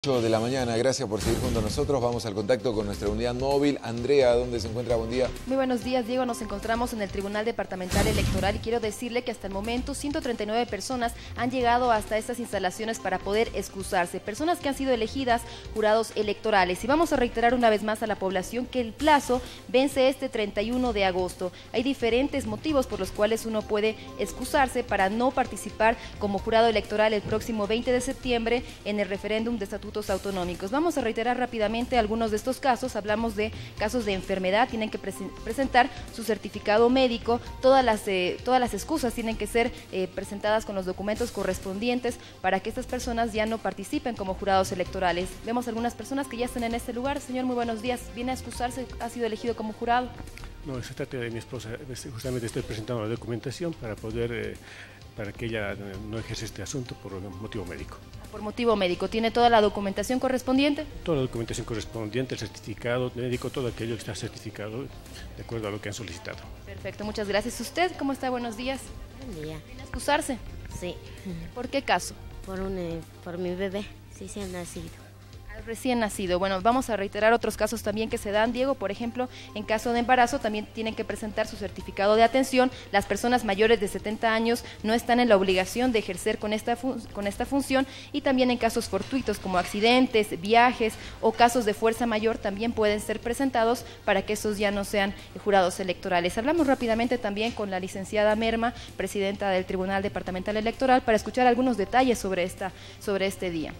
8 de la mañana, gracias por seguir junto a nosotros. Vamos al contacto con nuestra unidad móvil. Andrea, ¿dónde se encuentra? Buen día. Muy buenos días, Diego. Nos encontramos en el Tribunal Departamental Electoral y quiero decirle que hasta el momento 139 personas han llegado hasta estas instalaciones para poder excusarse. Personas que han sido elegidas jurados electorales. Y vamos a reiterar una vez más a la población que el plazo vence este 31 de agosto. Hay diferentes motivos por los cuales uno puede excusarse para no participar como jurado electoral el próximo 20 de septiembre en el referéndum de estatutos autonómicos. Vamos a reiterar rápidamente algunos de estos casos. Hablamos de casos de enfermedad, tienen que presentar su certificado médico, todas las excusas tienen que ser presentadas con los documentos correspondientes para que estas personas ya no participen como jurados electorales. Vemos algunas personas que ya están en este lugar. Señor, muy buenos días. ¿Viene a excusarse? ¿Ha sido elegido como jurado? No, se trata de mi esposa. Justamente estoy presentando la documentación para que ella no ejerza este asunto por motivo médico. Por motivo médico. ¿Tiene toda la documentación correspondiente? Toda la documentación correspondiente, el certificado médico, todo aquello que está certificado de acuerdo a lo que han solicitado. Perfecto, muchas gracias. ¿Usted cómo está? Buenos días. Buen día. ¿Viene a excusarse? Sí. ¿Por qué caso? Por mi bebé, sí se ha nacido. Recién nacido. Bueno, vamos a reiterar otros casos también que se dan, Diego. Por ejemplo, en caso de embarazo también tienen que presentar su certificado de atención. Las personas mayores de 70 años no están en la obligación de ejercer con esta función, y también en casos fortuitos como accidentes, viajes o casos de fuerza mayor también pueden ser presentados para que estos ya no sean jurados electorales. Hablamos rápidamente también con la licenciada Merma, presidenta del Tribunal Departamental Electoral, para escuchar algunos detalles sobre este día.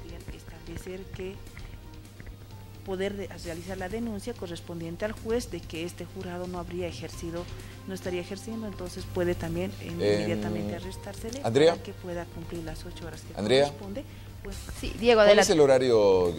Que poder realizar la denuncia correspondiente al juez de que este jurado no estaría ejerciendo, entonces puede también inmediatamente arrestársele para que pueda cumplir las 8 horas que corresponde. Pues, sí, Diego, ¿cuál es el horario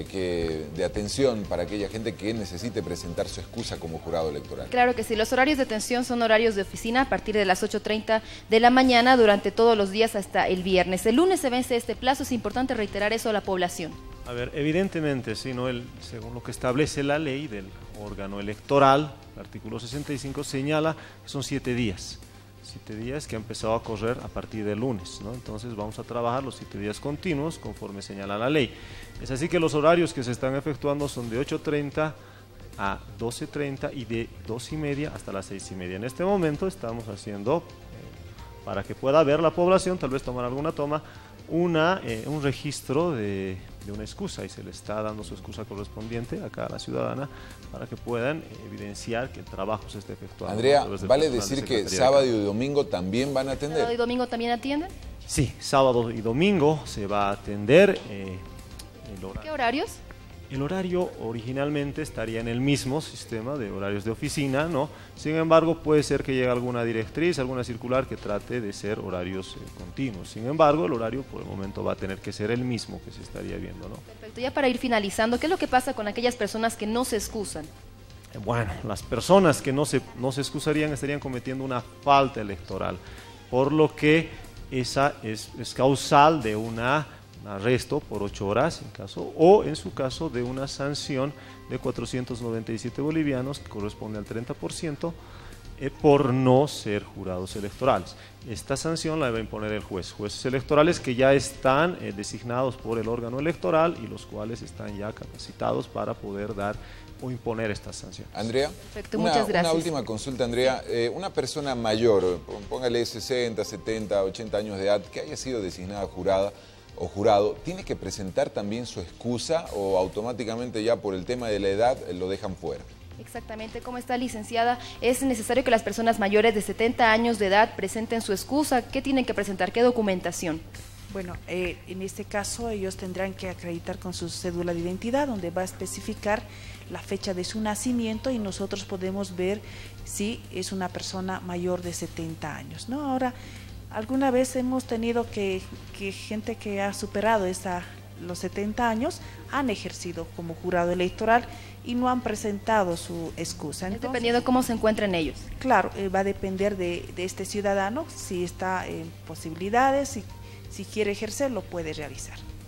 de atención para aquella gente que necesite presentar su excusa como jurado electoral? Claro que sí, los horarios de atención son horarios de oficina a partir de las 8:30 de la mañana durante todos los días hasta el viernes. El lunes se vence este plazo, es importante reiterar eso a la población. A ver, evidentemente, sí, ¿no? Según lo que establece la ley del órgano electoral, el artículo 65 señala que son 7 días. 7 días que ha empezado a correr a partir del lunes, ¿no? Entonces vamos a trabajar los 7 días continuos conforme señala la ley. Es así que los horarios que se están efectuando son de 8:30 a 12:30 y de 2:30 hasta las 6:30. En este momento estamos haciendo, para que pueda ver la población, tal vez tomar alguna toma, un registro de una excusa, y se le está dando su excusa correspondiente acá a la ciudadana para que puedan evidenciar que el trabajo se está efectuando. Andrea, ¿vale decir que sábado y domingo también van a atender? ¿Sábado y domingo también atienden? Sí, sábado y domingo se va a atender. ¿Qué horarios? El horario originalmente estaría en el mismo sistema de horarios de oficina, ¿no? Sin embargo, puede ser que llegue alguna directriz, alguna circular que trate de ser horarios continuos. Sin embargo, el horario por el momento va a tener que ser el mismo que se estaría viendo, ¿no? Perfecto. Ya para ir finalizando, ¿qué es lo que pasa con aquellas personas que no se excusan? Bueno, las personas que no se excusarían estarían cometiendo una falta electoral, por lo que esa es causal de un arresto por 8 horas o en su caso de una sanción de 497 bolivianos que corresponde al 30% por no ser jurados electorales. Esta sanción la debe imponer el jueces electorales que ya están designados por el órgano electoral y los cuales están ya capacitados para poder dar o imponer esta sanción. Andrea, perfecto, muchas gracias. Una última consulta, Andrea. Una persona mayor, póngale 60, 70, 80 años de edad, que haya sido designada jurada o jurado, ¿tiene que presentar también su excusa o automáticamente ya por el tema de la edad lo dejan fuera? Exactamente, ¿cómo está, licenciada? Es necesario que las personas mayores de 70 años de edad presenten su excusa. ¿Qué tienen que presentar? ¿Qué documentación? Bueno, en este caso ellos tendrán que acreditar con su cédula de identidad, donde va a especificar la fecha de su nacimiento y nosotros podemos ver si es una persona mayor de 70 años, ¿no? Ahora, alguna vez hemos tenido que gente que ha superado los 70 años han ejercido como jurado electoral y no han presentado su excusa. Entonces, dependiendo de cómo se encuentren ellos. Claro, va a depender de este ciudadano, si está en posibilidades, si quiere ejercer, lo puede realizar.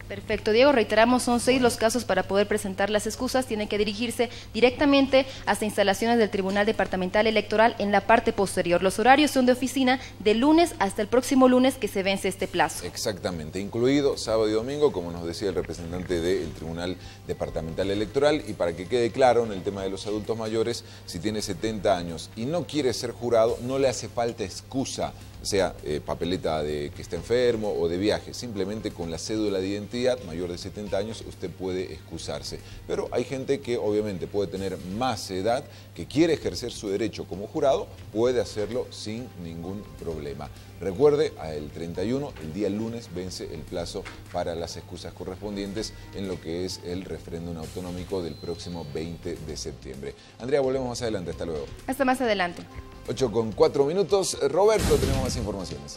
Perfecto, Diego, reiteramos, son 6 los casos para poder presentar las excusas. Tienen que dirigirse directamente hasta instalaciones del Tribunal Departamental Electoral en la parte posterior. Los horarios son de oficina de lunes hasta el próximo lunes que se vence este plazo. Exactamente, incluido sábado y domingo, como nos decía el representante del Tribunal Departamental Electoral. Y para que quede claro, en el tema de los adultos mayores, si tiene 70 años y no quiere ser jurado, no le hace falta excusa, sea papeleta de que está enfermo o de viaje. Simplemente con la cédula de identidad mayor de 70 años usted puede excusarse. Pero hay gente que obviamente puede tener más edad, que quiere ejercer su derecho como jurado, puede hacerlo sin ningún problema. Recuerde, el 31, el día lunes, vence el plazo para las excusas correspondientes en lo que es el referéndum autonómico del próximo 20 de septiembre. Andrea, volvemos más adelante. Hasta luego. Hasta más adelante. 8:04. Roberto, tenemos más informaciones.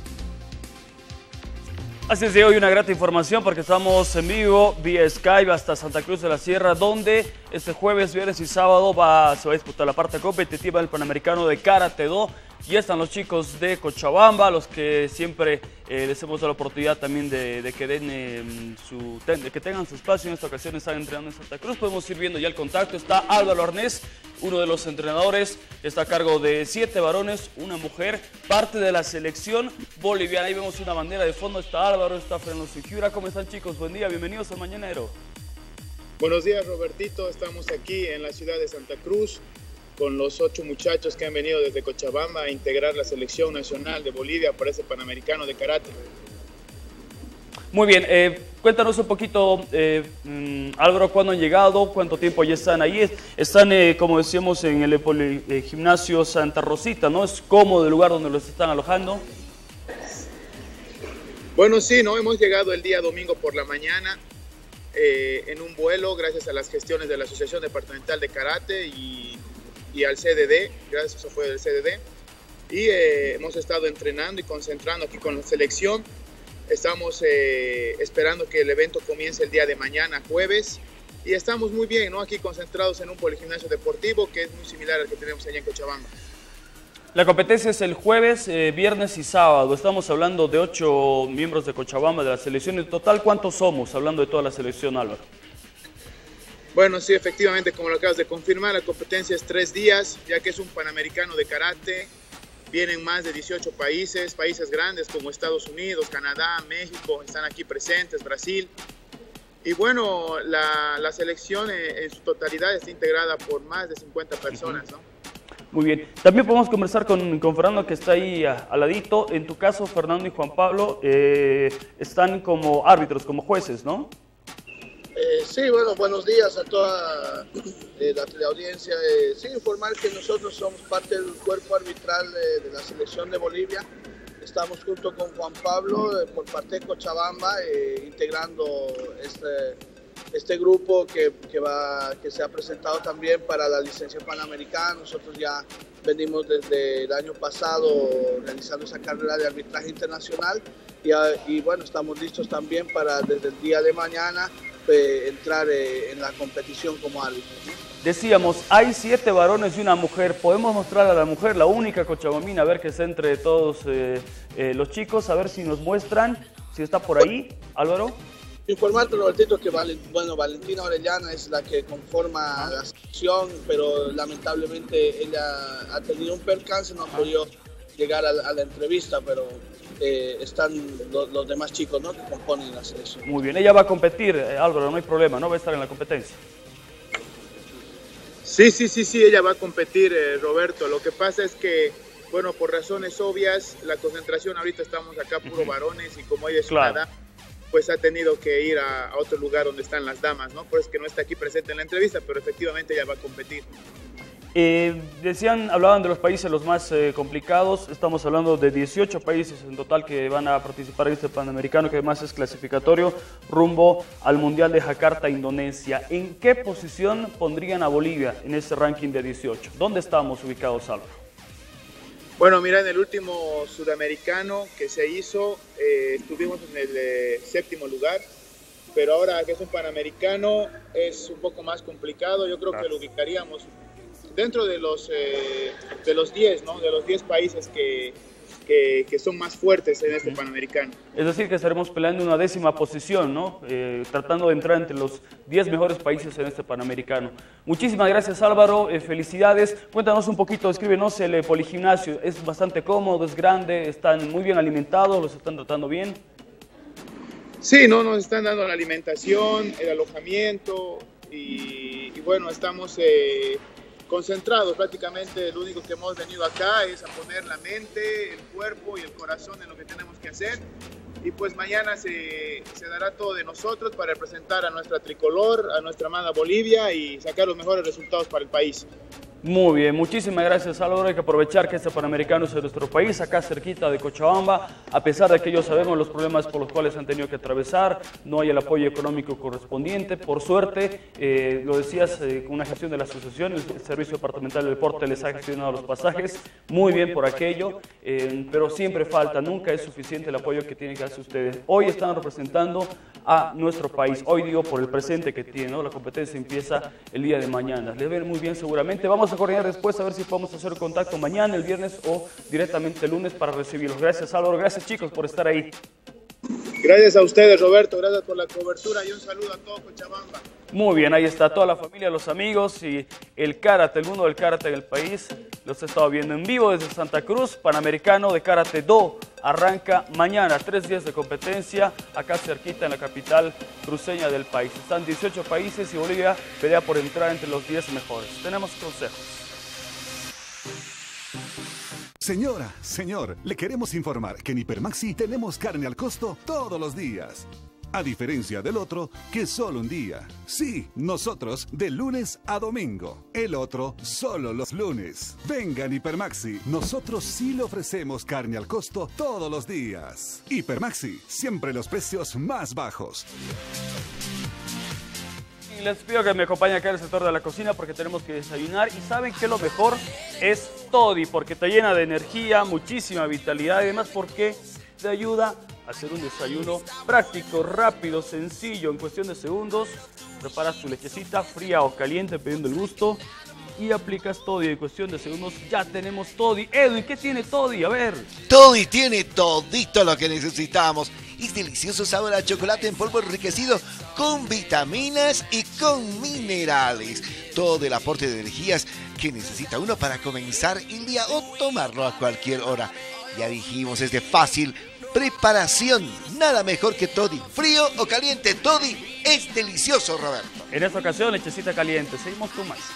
Así es, Diego, y una grata información porque estamos en vivo vía Skype hasta Santa Cruz de la Sierra, donde este jueves, viernes y sábado se va a disputar la parte competitiva del Panamericano de Karate Do. Y están los chicos de Cochabamba, los que siempre les hemos dado la oportunidad también de que tengan su espacio. En esta ocasión están entrenando en Santa Cruz. Podemos ir viendo ya el contacto. Está Álvaro Arnés, uno de los entrenadores. Está a cargo de 7 varones, una mujer, parte de la selección boliviana. Ahí vemos una bandera de fondo. Está Álvaro, está Fernando Siquira. ¿Cómo están, chicos? Buen día, bienvenidos al Mañanero. Buenos días, Robertito. Estamos aquí en la ciudad de Santa Cruz con los 8 muchachos que han venido desde Cochabamba a integrar la selección nacional de Bolivia para ese Panamericano de Karate. Muy bien, cuéntanos un poquito, Álvaro, ¿cuándo han llegado? ¿Cuánto tiempo ya están ahí? Están, como decíamos, en el gimnasio Santa Rosita, ¿no? ¿Es cómodo el lugar donde los están alojando? Bueno, sí, ¿no? Hemos llegado el día domingo por la mañana en un vuelo gracias a las gestiones de la Asociación Departamental de Karate y al CDD, gracias a eso fue del CDD, y hemos estado entrenando y concentrando aquí con la selección. Estamos esperando que el evento comience el día de mañana, jueves, y estamos muy bien, ¿no? Aquí concentrados en un poligimnasio deportivo que es muy similar al que tenemos allá en Cochabamba. La competencia es el jueves, viernes y sábado. Estamos hablando de 8 miembros de Cochabamba de la selección. En total, ¿cuántos somos? Hablando de toda la selección, Álvaro. Bueno, sí, efectivamente, como lo acabas de confirmar, la competencia es 3 días, ya que es un Panamericano de Karate. Vienen más de 18 países grandes como Estados Unidos, Canadá, México, están aquí presentes, Brasil. Y bueno, la selección en su totalidad está integrada por más de 50 personas, ¿no? Muy bien. También podemos conversar con Fernando, que está ahí al ladito. En tu caso, Fernando y Juan Pablo están como árbitros, como jueces, ¿no? Sí, bueno, buenos días a toda la teleaudiencia. Sí, informar que nosotros somos parte del cuerpo arbitral de la selección de Bolivia. Estamos junto con Juan Pablo por parte de Cochabamba, integrando este grupo que se ha presentado también para la licencia panamericana. Nosotros ya venimos desde el año pasado realizando esa carrera de arbitraje internacional y bueno, estamos listos también para desde el día de mañana entrar en la competición como árbitro. Decíamos, hay 7 varones y una mujer. Podemos mostrar a la mujer, la única cochabambina, a ver que está entre todos los chicos, a ver si nos muestran, si está por ahí, Álvaro. Informarte, Robertito, que Valentina Orellana es la que conforma la sección, pero lamentablemente ella ha tenido un percance, no ha podido llegar a la entrevista, pero están los demás chicos, ¿no?, que componen la selección. Muy bien, ella va a competir, Álvaro, no hay problema, ¿no? Va a estar en la competencia. Sí, ella va a competir, Roberto. Lo que pasa es que, bueno, por razones obvias, la concentración ahorita estamos acá puro varones y como ella es una dama, pues ha tenido que ir a otro lugar donde están las damas, ¿no? Por eso es que no está aquí presente en la entrevista, pero efectivamente ella va a competir. Hablaban de los países los más complicados. Estamos hablando de 18 países en total que van a participar en este Panamericano, que además es clasificatorio rumbo al Mundial de Jakarta, Indonesia. ¿En qué posición pondrían a Bolivia en ese ranking de 18? ¿Dónde estamos ubicados, Álvaro? Bueno, mira, en el último sudamericano que se hizo, estuvimos en el 7º lugar, pero ahora que es un Panamericano es un poco más complicado. Yo creo que lo ubicaríamos dentro de los 10, ¿no? De los 10 países que que son más fuertes en este Panamericano. Es decir, que estaremos peleando una 10ª posición, ¿no? Tratando de entrar entre los 10 mejores países en este Panamericano. Muchísimas gracias, Álvaro, felicidades. Cuéntanos un poquito, escríbenos el poligimnasio. ¿Es bastante cómodo, es grande, están muy bien alimentados, los están tratando bien? Sí, no, nos están dando la alimentación, el alojamiento y bueno, estamos concentrados. Prácticamente lo único que hemos venido acá es a poner la mente, el cuerpo y el corazón en lo que tenemos que hacer. Y pues mañana se dará todo de nosotros para representar a nuestra tricolor, a nuestra amada Bolivia y sacar los mejores resultados para el país. Muy bien, muchísimas gracias, Álvaro. Hay que aprovechar que este Panamericano es de nuestro país, acá cerquita de Cochabamba, a pesar de que ellos sabemos los problemas por los cuales han tenido que atravesar, no hay el apoyo económico correspondiente. Por suerte, lo decías, con una gestión de la asociación, el Servicio Departamental del Deporte les ha gestionado los pasajes, muy bien por aquello, pero siempre falta, nunca es suficiente el apoyo que tienen que hacer ustedes. Hoy están representando a nuestro país, hoy digo por el presente que tienen, ¿no? La competencia empieza el día de mañana, les ven muy bien seguramente. Vamos a coordinar después a ver si podemos hacer contacto mañana, el viernes o directamente el lunes para recibirlos. Gracias, Álvaro, gracias, chicos, por estar ahí. Gracias a ustedes, Roberto, gracias por la cobertura y un saludo a todo Cochabamba. Muy bien, ahí está toda la familia, los amigos y el karate, el mundo del karate en el país. Los he estado viendo en vivo desde Santa Cruz. Panamericano de Karate Do arranca mañana, 3 días de competencia, acá cerquita en la capital cruceña del país. Están 18 países y Bolivia pelea por entrar entre los 10 mejores. Tenemos consejos. Señora, señor, le queremos informar que en Hipermaxi tenemos carne al costo todos los días. A diferencia del otro, que solo un día. Sí, nosotros de lunes a domingo. El otro, solo los lunes. Vengan Hipermaxi, nosotros sí le ofrecemos carne al costo todos los días. Hipermaxi, siempre los precios más bajos. Y les pido que me acompañen acá en el sector de la cocina porque tenemos que desayunar. Y saben que lo mejor es Toddy, porque te llena de energía, muchísima vitalidad y además porque te ayuda a hacer un desayuno práctico, rápido, sencillo, en cuestión de segundos. Preparas tu lechecita fría o caliente, dependiendo del gusto, y aplicas Toddy. En cuestión de segundos ya tenemos Toddy. Edwin, ¿qué tiene Toddy? A ver. Toddy tiene todito lo que necesitamos. Es delicioso sabor a chocolate en polvo enriquecido con vitaminas y con minerales. Todo el aporte de energías que necesita uno para comenzar el día o tomarlo a cualquier hora. Ya dijimos, es de fácil preparación. Nada mejor que Toddy. Frío o caliente, Toddy es delicioso, Roberto. En esta ocasión, lechecita caliente. Seguimos con más.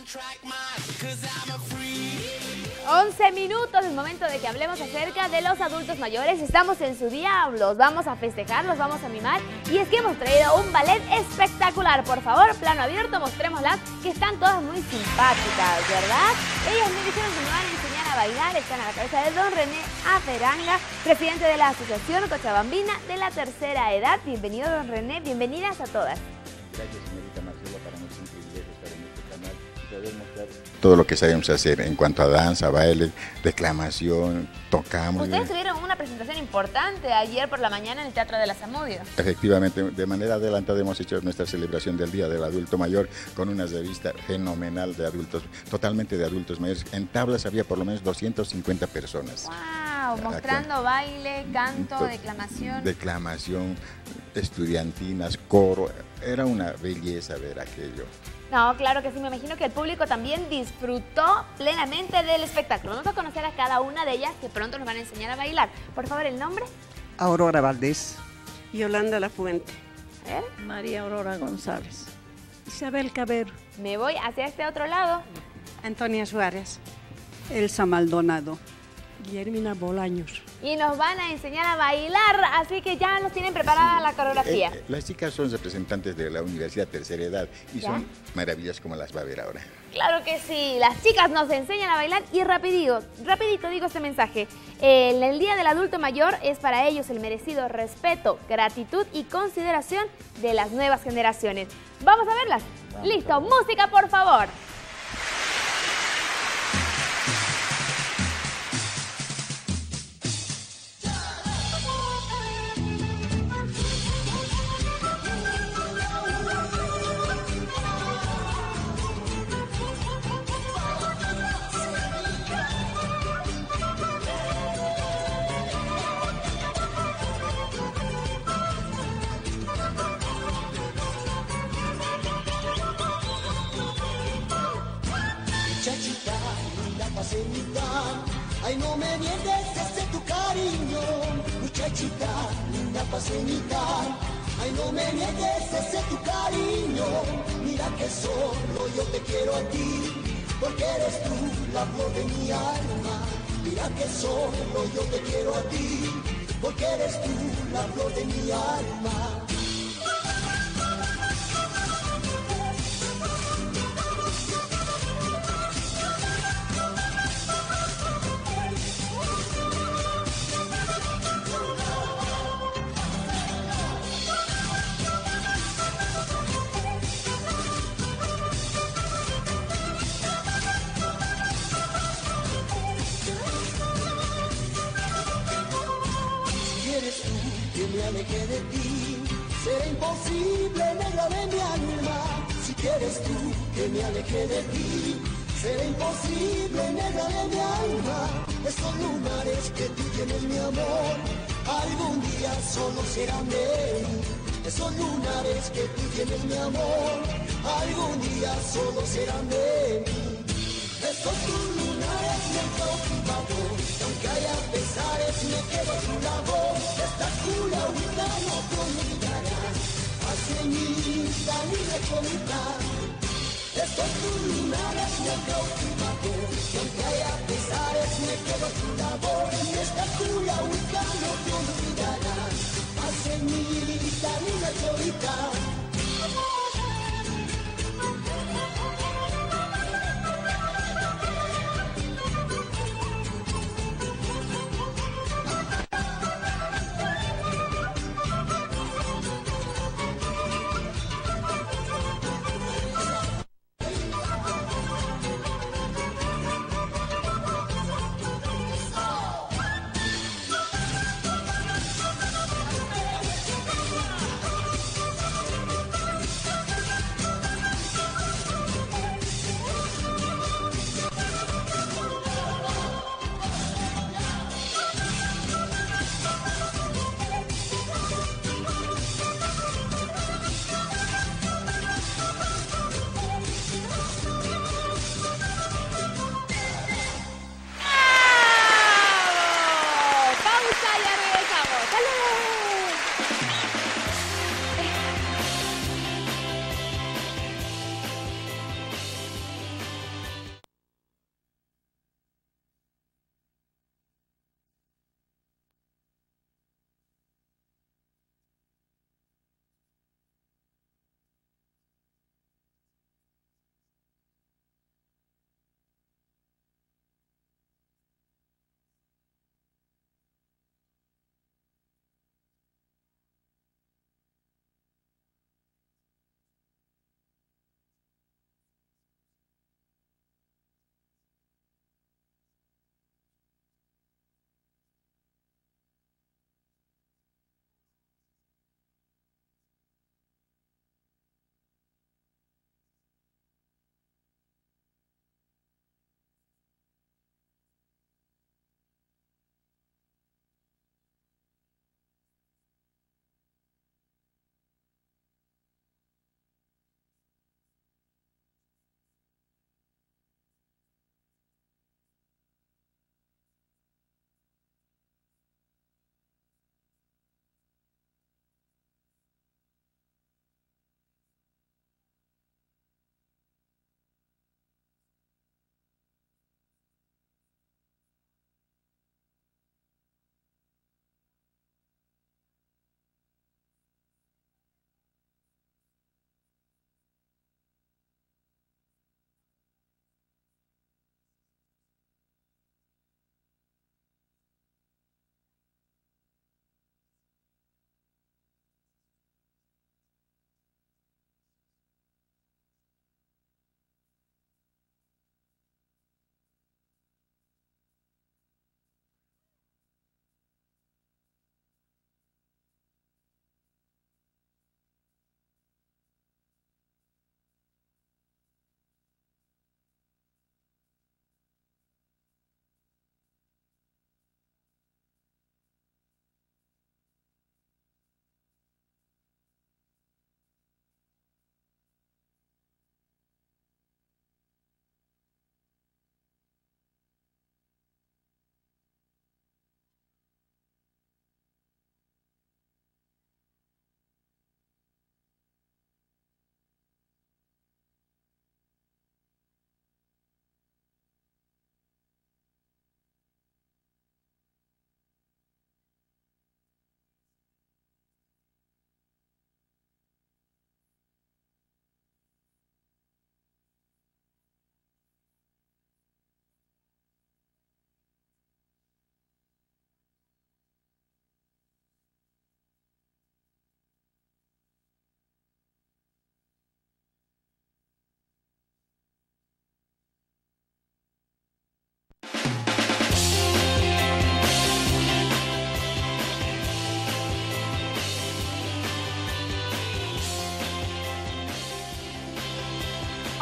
11 minutos, es momento de que hablemos acerca de los adultos mayores. Estamos en su día, los vamos a festejar, los vamos a mimar. Y es que hemos traído un ballet espectacular. Por favor, plano abierto, mostrémoslas, que están todas muy simpáticas, ¿verdad? Ellas me dijeron que me van a enseñar a bailar. Están a la cabeza de don René Aferanga, presidente de la Asociación Cochabambina de la Tercera Edad. Bienvenido, don René, bienvenidas a todas. Gracias, señorita Marcela, para nosotros es un privilegio estar en este canal y poder mostrar todo lo que sabemos hacer en cuanto a danza, baile, declamación, tocamos. Ustedes tuvieron una presentación importante ayer por la mañana en el Teatro de la Zamudio. Efectivamente, de manera adelantada hemos hecho nuestra celebración del Día del Adulto Mayor con una revista fenomenal de adultos, totalmente de adultos mayores. En tablas había por lo menos 250 personas. ¡Wow! Mostrando baile, canto, declamación. Declamación, estudiantinas, coro. Era una belleza ver aquello. No, claro que sí, me imagino que el público también disfrutó plenamente del espectáculo. Vamos a conocer a cada una de ellas que pronto nos van a enseñar a bailar. Por favor, ¿el nombre? Aurora Valdés. Yolanda Lafuente. A ver. María Aurora González. Isabel Cabero. Me voy hacia este otro lado. Antonia Suárez. Elsa Maldonado. Guillermina Bolaños. Y nos van a enseñar a bailar, así que ya nos tienen preparada la coreografía. Las chicas son representantes de la Universidad Tercera Edad y ¿ya? Son maravillas como las va a ver ahora. Claro que sí, las chicas nos enseñan a bailar y rapidito digo este mensaje. El Día del Adulto Mayor es para ellos el merecido respeto, gratitud y consideración de las nuevas generaciones. ¿Vamos a verlas? Listo, música por favor. paseñita. Ay, no me niegues ese tu cariño, muchachita, linda paseñita. Ay, no me niegues ese tu cariño, mira que solo yo te quiero a ti, porque eres tú la flor de mi alma. Mira que solo yo te quiero a ti, porque eres tú la flor de mi alma. Me aleje de ti, será imposible, negra de mi alma. Si quieres tú que me aleje de ti, será imposible, negra de mi alma. Estos lunares que tú tienes, mi amor, algún día solo serán de mí. Esos lunares que tú tienes, mi amor, algún día solo serán de mí. Estos tus lunares me han cautivado, y aunque haya pesares me quedo a tu lado. Esta cura ahorita no te olvidarás, paseñita, linda comita. Estos tus lunares me han cautivado, y aunque haya pesares me quedo a tu lado. Esta cura ahorita no te olvidarás, paseñita, linda comita.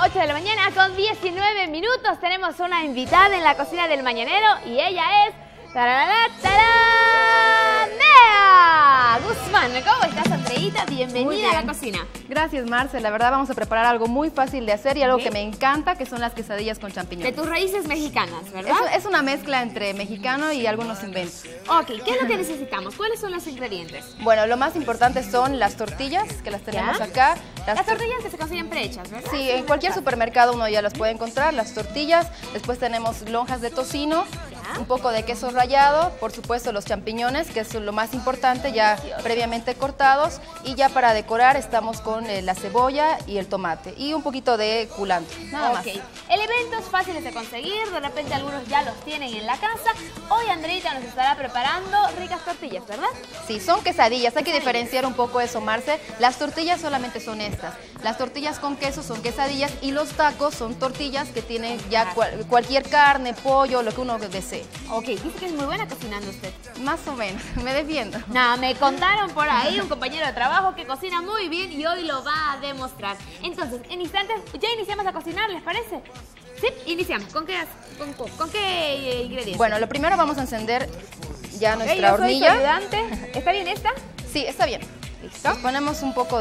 8 de la mañana con 19 minutos. Tenemos una invitada en la cocina del Mañanero y ella es... ¡Tararara, tarán! ¡Nea Guzmán! ¿Cómo estás, Andreita? Bienvenida a la cocina. Gracias, Marce. La verdad vamos a preparar algo muy fácil de hacer y algo que me encanta, que son las quesadillas con champiñones. De tus raíces mexicanas, ¿verdad? Es una mezcla entre mexicano y algunos inventos. Ok, ¿qué es lo que necesitamos? ¿Cuáles son los ingredientes? Bueno, lo más importante son las tortillas, que las tenemos acá. Las tortillas que se consiguen prehechas, ¿verdad? Sí, en cualquier supermercado uno ya las puede encontrar, las tortillas. Después tenemos lonjas de tocino, un poco de queso rallado, por supuesto los champiñones, que es lo más importante, ya previamente cortados. Y ya para decorar estamos con la cebolla y el tomate y un poquito de culantro, nada más. Elementos fáciles de conseguir, de repente algunos ya los tienen en la casa. Hoy Andreita nos estará preparando ricas tortillas, ¿verdad? Sí, son quesadillas, hay que diferenciar un poco eso, Marce. Las tortillas solamente son estas. Las tortillas con queso son quesadillas y los tacos son tortillas que tienen ya cualquier carne, pollo, lo que uno desee. Ok, dice que es muy buena cocinando usted. Más o menos, me defiendo. No, me contaron por ahí un compañero de trabajo que cocina muy bien y hoy lo va a demostrar. Entonces, en instantes, ya iniciamos a cocinar, ¿les parece? Sí, iniciamos. ¿Con qué ingredientes? Bueno, lo primero vamos a encender ya nuestra yo soy hornilla. su ayudante. ¿Está bien esta? Sí, está bien. Listo. Ponemos un poquito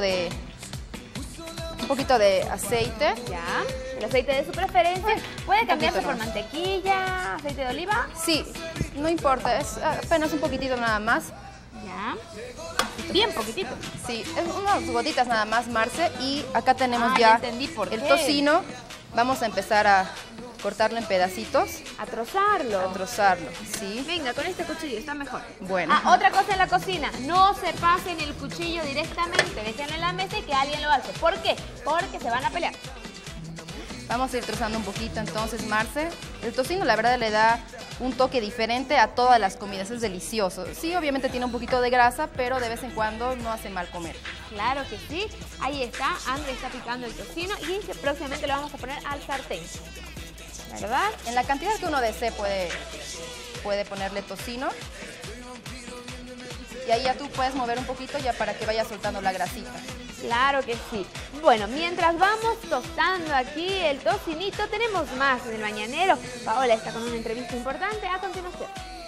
de aceite. Ya, el aceite de su preferencia. ¿Puede cambiarse por mantequilla, aceite de oliva? Sí, no importa, es apenas un poquitito nada más. Ya, bien poquitito. Sí, es unas gotitas nada más, Marce. Y acá tenemos ya entendí por el qué. tocino. Vamos a empezar a cortarlo en pedacitos. A trozarlo. A trozarlo, sí. Venga, con este cuchillo está mejor. Bueno. Otra cosa en la cocina, no se pasen el cuchillo directamente, déjenlo en la mesa y que alguien lo hace. ¿Por qué? Porque se van a pelear. Vamos a ir trozando un poquito entonces, Marce. El tocino la verdad le da un toque diferente a todas las comidas, es delicioso. Sí, obviamente tiene un poquito de grasa, pero de vez en cuando no hace mal comer. Claro que sí. Ahí está, André está picando el tocino y próximamente lo vamos a poner al sartén. ¿Verdad? En la cantidad que uno desee puede ponerle tocino. Y ahí ya tú puedes mover un poquito ya para que vaya soltando la grasita. Claro que sí. Bueno, mientras vamos tostando aquí el tocinito, tenemos más en el Mañanero. Paola está con una entrevista importante a continuación.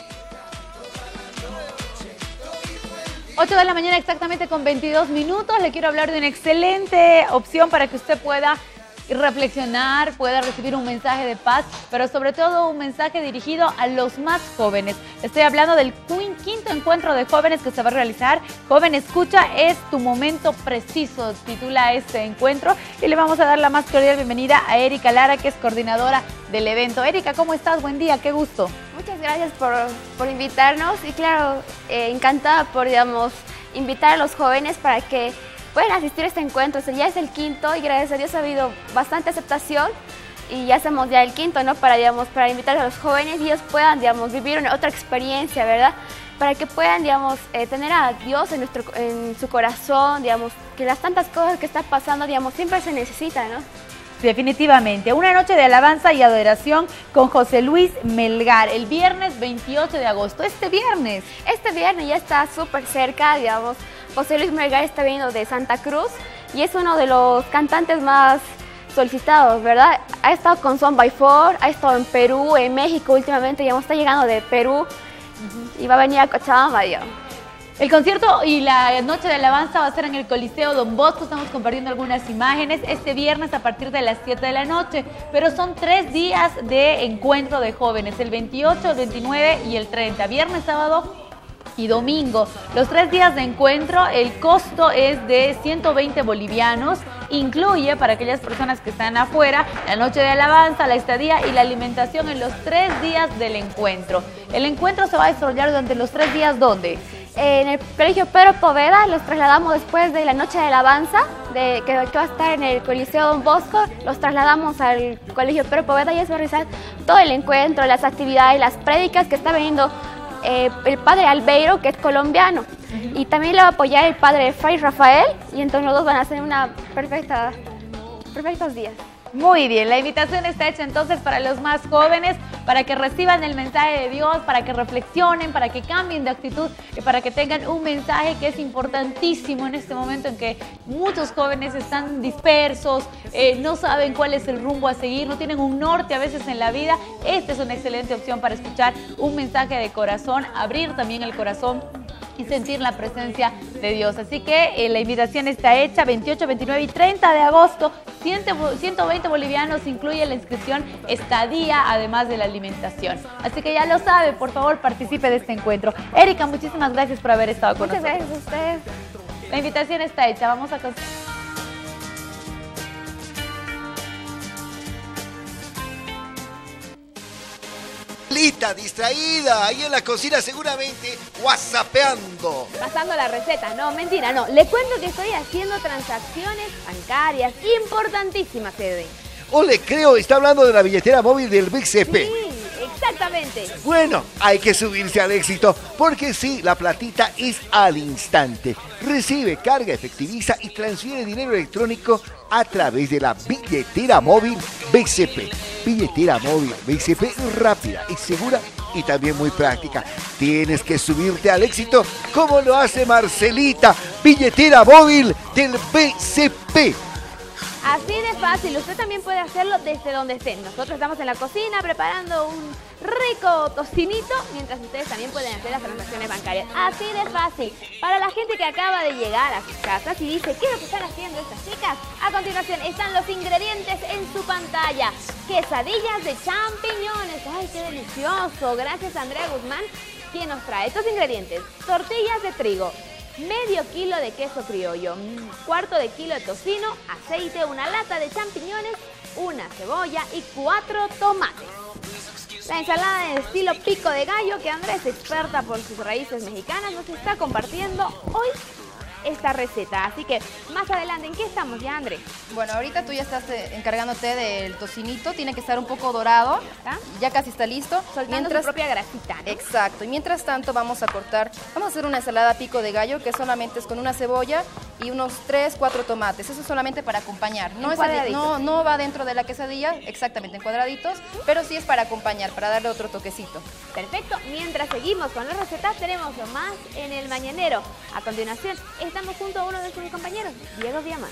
8 de la mañana exactamente con 22 minutos. Le quiero hablar de una excelente opción para que usted pueda reflexionar, pueda recibir un mensaje de paz, pero sobre todo un mensaje dirigido a los más jóvenes. Estoy hablando del quinto encuentro de jóvenes que se va a realizar. Joven Escucha, es tu momento preciso, titula este encuentro, y le vamos a dar la más cordial bienvenida a Erika Lara, que es coordinadora del evento. Erika, ¿cómo estás? Buen día, qué gusto. Muchas gracias por invitarnos y claro, encantada por, invitar a los jóvenes para que pueden asistir a este encuentro. Ya es el quinto y gracias a Dios ha habido bastante aceptación y ya hacemos ya el quinto, ¿no? Para invitar a los jóvenes y ellos puedan, vivir otra experiencia, ¿verdad? Para que puedan, tener a Dios en su corazón, que las tantas cosas que están pasando, siempre se necesitan, ¿no? Definitivamente, una noche de alabanza y adoración con José Luis Melgar, el viernes 28 de agosto, este viernes. Este viernes ya está súper cerca, José Luis Melgar está viniendo de Santa Cruz y es uno de los cantantes más solicitados, ¿verdad? Ha estado con Son by Four, ha estado en Perú, en México últimamente, está llegando de Perú y va a venir a Cochabamba, El concierto y la noche de alabanza va a ser en el Coliseo Don Bosco. Estamos compartiendo algunas imágenes este viernes a partir de las 7 de la noche. Pero son 3 días de encuentro de jóvenes, el 28, el 29 y el 30, viernes, sábado y domingo. Los 3 días de encuentro, el costo es de 120 bolivianos. Incluye para aquellas personas que están afuera la noche de alabanza, la estadía y la alimentación en los 3 días del encuentro. El encuentro se va a desarrollar durante los 3 días, ¿dónde? En el Colegio Pedro Poveda. Los trasladamos después de la noche de alabanza, que va a estar en el Coliseo Don Bosco. Los trasladamos al Colegio Pedro Poveda y es realizar todo el encuentro, las actividades, las prédicas que está veniendo el padre Albeiro, que es colombiano. Y también le va a apoyar el padre Fray Rafael y entonces los dos van a hacer perfectos días. Muy bien, la invitación está hecha entonces para los más jóvenes, para que reciban el mensaje de Dios, para que reflexionen, para que cambien de actitud y para que tengan un mensaje que es importantísimo en este momento en que muchos jóvenes están dispersos, no saben cuál es el rumbo a seguir, no tienen un norte a veces en la vida. Esta es una excelente opción para escuchar un mensaje de corazón, abrir también el corazón y sentir la presencia de Dios. Así que la invitación está hecha, 28, 29 y 30 de agosto, 120 bolivianos incluye la inscripción, estadía, además de la alimentación. Así que ya lo sabe, por favor participe de este encuentro. Erika, muchísimas gracias por haber estado con nosotros. Muchas gracias a ustedes. La invitación está hecha, vamos a continuar. Lita distraída ahí en la cocina seguramente whatsappeando. Pasando la receta, no, mentira, no. Le cuento que estoy haciendo transacciones bancarias importantísimas, Edwin. O le creo, está hablando de la billetera móvil del BCP. Sí, exactamente. Bueno, hay que subirse al éxito, porque sí, la platita es al instante. Recibe, carga, efectiviza y transfiere dinero electrónico a través de la billetera móvil BCP. Billetera móvil BCP rápida y segura y también muy práctica. Tienes que subirte al éxito como lo hace Marcelita, billetera móvil del BCP. Así de fácil, usted también puede hacerlo desde donde esté. Nosotros estamos en la cocina preparando un rico tocinito, mientras ustedes también pueden hacer las transacciones bancarias. Así de fácil. Para la gente que acaba de llegar a sus casas y dice, ¿qué es lo que están haciendo estas chicas? A continuación están los ingredientes en su pantalla. Quesadillas de champiñones. ¡Ay, qué delicioso! Gracias a Andrea Guzmán, quien nos trae estos ingredientes. Tortillas de trigo, medio kilo de queso criollo, cuarto de kilo de tocino, aceite, una lata de champiñones, una cebolla y 4 tomates. La ensalada en estilo pico de gallo que Andrés, experta por sus raíces mexicanas, nos está compartiendo hoy esta receta. Así que más adelante, ¿en qué estamos ya, Andrés? Bueno, ahorita tú ya estás encargándote del tocinito, tiene que estar un poco dorado, ya casi está listo. Soltando su propia grasita, ¿no? Exacto, y mientras tanto vamos a hacer una ensalada pico de gallo que solamente es con una cebolla y unos 3, 4 tomates, eso es solamente para acompañar. No va dentro de la quesadilla, exactamente en cuadraditos, pero sí es para acompañar, para darle otro toquecito. Perfecto, mientras seguimos con la receta tenemos más en el mañanero. A continuación, estamos junto a uno de nuestros compañeros, Diego Diamant.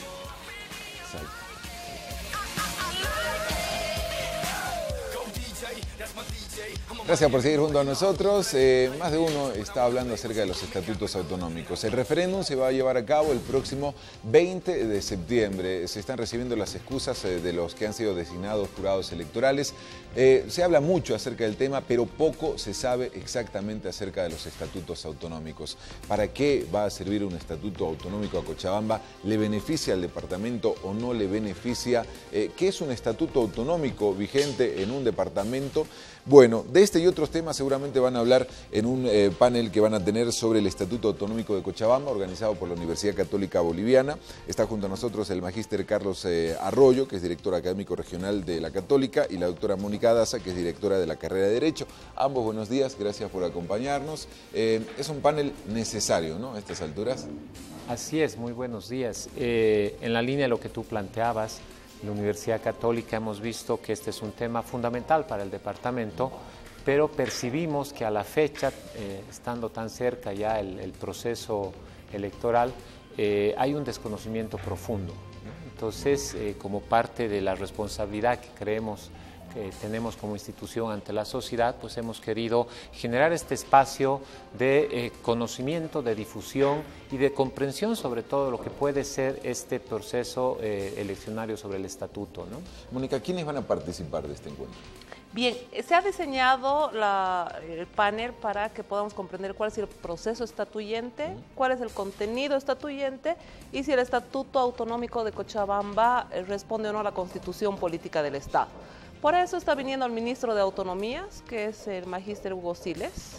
Gracias por seguir junto a nosotros. Más de uno está hablando acerca de los estatutos autonómicos. El referéndum se va a llevar a cabo el próximo 20 de septiembre. Se están recibiendo las excusas de los que han sido designados jurados electorales. Se habla mucho acerca del tema, pero poco se sabe exactamente acerca de los estatutos autonómicos. ¿Para qué va a servir un estatuto autonómico a Cochabamba? ¿Le beneficia al departamento o no le beneficia? ¿Qué es un estatuto autonómico vigente en un departamento? Bueno, de este y otros temas seguramente van a hablar en un panel que van a tener sobre el Estatuto Autonómico de Cochabamba, organizado por la Universidad Católica Boliviana. Está junto a nosotros el magíster Carlos Arroyo, que es director académico regional de la Católica, y la doctora Mónica Daza, que es directora de la carrera de Derecho. Ambos buenos días, gracias por acompañarnos. Es un panel necesario, ¿no?, a estas alturas. Así es, muy buenos días. En la línea de lo que tú planteabas, la Universidad Católica hemos visto que este es un tema fundamental para el departamento, pero percibimos que a la fecha, estando tan cerca ya el proceso electoral, hay un desconocimiento profundo, ¿no? Entonces, como parte de la responsabilidad que creemos que tenemos como institución ante la sociedad, pues hemos querido generar este espacio de conocimiento, de difusión y de comprensión sobre todo lo que puede ser este proceso eleccionario sobre el estatuto, ¿no? Mónica, ¿quiénes van a participar de este encuentro? Bien, se ha diseñado el panel para que podamos comprender cuál es el proceso estatuyente, cuál es el contenido estatuyente y si el Estatuto Autonómico de Cochabamba responde o no a la Constitución Política del Estado. Por eso está viniendo el ministro de Autonomías, que es el magíster Hugo Siles.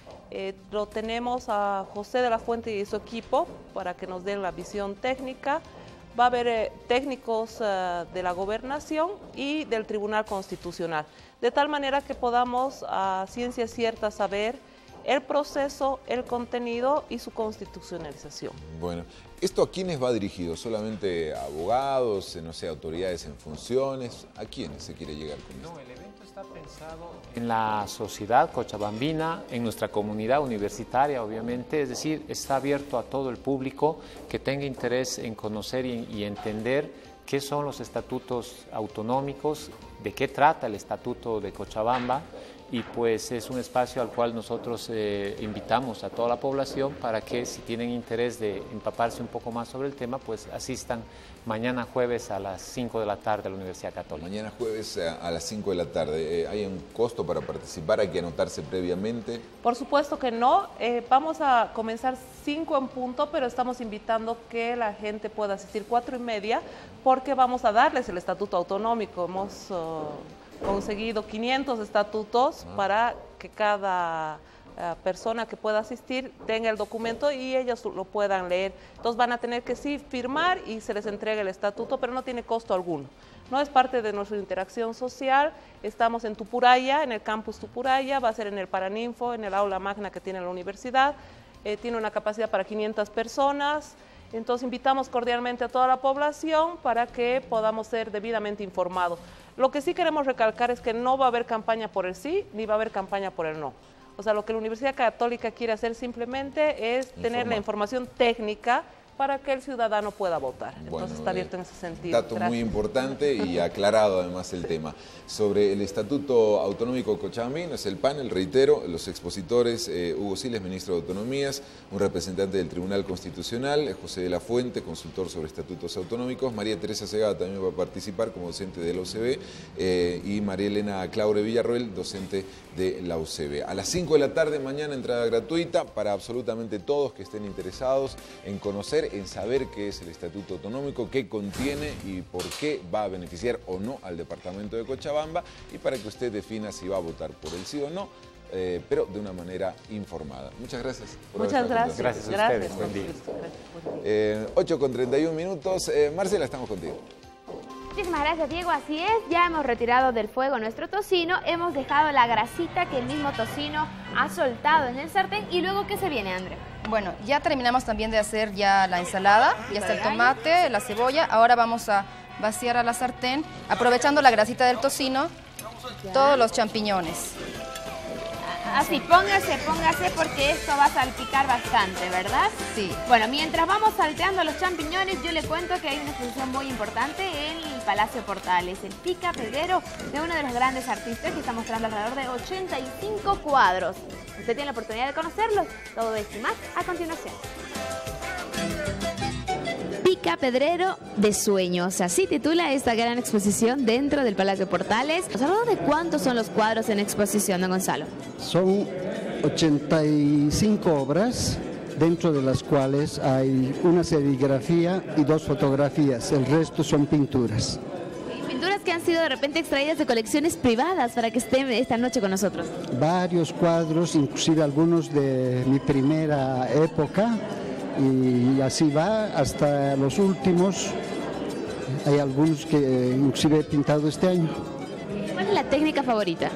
Lo tenemos a José de la Fuente y su equipo para que nos den la visión técnica. Va a haber técnicos de la Gobernación y del Tribunal Constitucional, de tal manera que podamos a ciencia cierta saber el proceso, el contenido y su constitucionalización. Bueno, ¿esto a quiénes va dirigido? ¿Solamente a abogados, no sé, autoridades en funciones? ¿A quiénes se quiere llegar con esto? No, el evento está pensado en la sociedad cochabambina, en nuestra comunidad universitaria, obviamente, es decir, está abierto a todo el público que tenga interés en conocer y entender qué son los estatutos autonómicos, de qué trata el Estatuto de Cochabamba, y pues es un espacio al cual nosotros invitamos a toda la población para que, si tienen interés de empaparse un poco más sobre el tema, pues asistan mañana jueves a las 5 de la tarde a la Universidad Católica. Mañana jueves a las 5 de la tarde. ¿Hay un costo para participar? ¿Hay que anotarse previamente? Por supuesto que no. Vamos a comenzar 5 en punto, pero estamos invitando que la gente pueda asistir 4:30, porque vamos a darles el estatuto autonómico. Hemos conseguido 500 estatutos para que cada persona que pueda asistir tenga el documento y ellos lo puedan leer. Entonces van a tener que sí firmar y se les entrega el estatuto, pero no tiene costo alguno. No es parte de nuestra interacción social. Estamos en Tupuraya, en el campus Tupuraya, va a ser en el Paraninfo, en el aula magna que tiene la universidad. Tiene una capacidad para 500 personas. Entonces invitamos cordialmente a toda la población para que podamos ser debidamente informados. Lo que sí queremos recalcar es que no va a haber campaña por el sí, ni va a haber campaña por el no. O sea, lo que la Universidad Católica quiere hacer simplemente es tener la información técnica para que el ciudadano pueda votar. Entonces está abierto en ese sentido. Dato muy importante y aclarado además el tema. Sobre el Estatuto Autonómico Cochabambino, es el panel, reitero, los expositores Hugo Siles, ministro de Autonomías, un representante del Tribunal Constitucional, José de la Fuente, consultor sobre estatutos autonómicos, María Teresa Segada también va a participar como docente de la UCB, y María Elena Claure Villarroel, docente de la UCB. A las 5 de la tarde mañana, entrada gratuita para absolutamente todos que estén interesados en conocer, en saber qué es el Estatuto Autonómico, qué contiene y por qué va a beneficiar o no al departamento de Cochabamba, y para que usted defina si va a votar por el sí o no, pero de una manera informada. Muchas gracias. Muchas gracias. Gracias a ustedes. Buen día. 8:31 minutos. Marcela, estamos contigo. Muchísimas gracias, Diego. Así es, ya hemos retirado del fuego nuestro tocino, hemos dejado la grasita que el mismo tocino ha soltado en el sartén. ¿Y luego qué se viene, André? Bueno, ya terminamos también de hacer ya la ensalada, ya está el tomate, la cebolla. Ahora vamos a vaciar a la sartén, aprovechando la grasita del tocino, todos los champiñones. Así, póngase, porque esto va a salpicar bastante, ¿verdad? Sí. Bueno, mientras vamos salteando los champiñones, yo le cuento que hay una exposición muy importante en el Palacio Portales, el Pica Pedrero de uno de los grandes artistas, que está mostrando alrededor de 85 cuadros. Usted tiene la oportunidad de conocerlos. Todo esto y más a continuación. Pica Pedrero de Sueños, así titula esta gran exposición dentro del Palacio Portales. ¿Alrededor de cuántos son los cuadros en exposición, don Gonzalo? Son 85 obras, dentro de las cuales hay una serigrafía y 2 fotografías, el resto son pinturas. Pinturas que han sido de repente extraídas de colecciones privadas para que estén esta noche con nosotros. Varios cuadros, inclusive algunos de mi primera época, y así va hasta los últimos. Hay algunos que inclusive he pintado este año. ¿Cuál es la técnica favorita?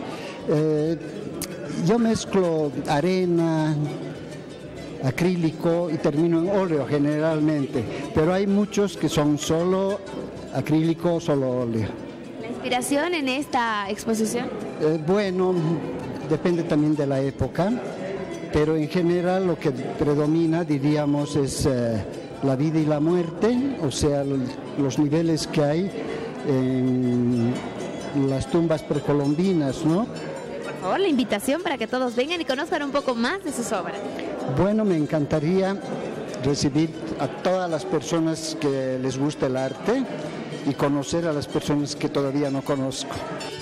Yo mezclo arena, acrílico y termino en óleo generalmente, pero hay muchos que son solo acrílico, solo óleo. ¿La inspiración en esta exposición? Bueno, depende también de la época, pero en general lo que predomina, diríamos, es la vida y la muerte, o sea, los niveles que hay en las tumbas precolombinas, ¿no? Por favor, la invitación para que todos vengan y conozcan un poco más de sus obras. Bueno, me encantaría recibir a todas las personas que les gusta el arte y conocer a las personas que todavía no conozco.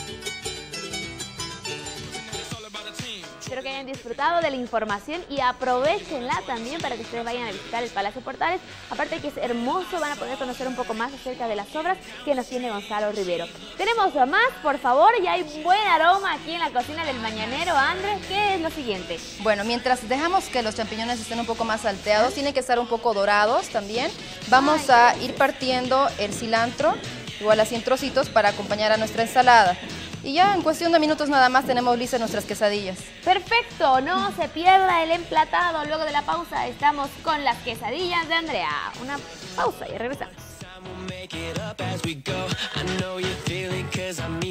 Espero que hayan disfrutado de la información y aprovechenla también para que ustedes vayan a visitar el Palacio Portales. Aparte que es hermoso, van a poder conocer un poco más acerca de las obras que nos tiene Gonzalo Rivero. Tenemos más, por favor, y hay buen aroma aquí en la cocina del Mañanero. Andrés, ¿qué es lo siguiente? Bueno, mientras dejamos que los champiñones estén un poco más salteados, tienen que estar un poco dorados también. Vamos a ir partiendo el cilantro, igual así en trocitos, para acompañar a nuestra ensalada. Y ya en cuestión de minutos nada más tenemos listas nuestras quesadillas. Perfecto, no se pierda el emplatado. Luego de la pausa estamos con las quesadillas de Andrea. Una pausa y regresamos. Make it up as we go. I know you feel it 'cause I'm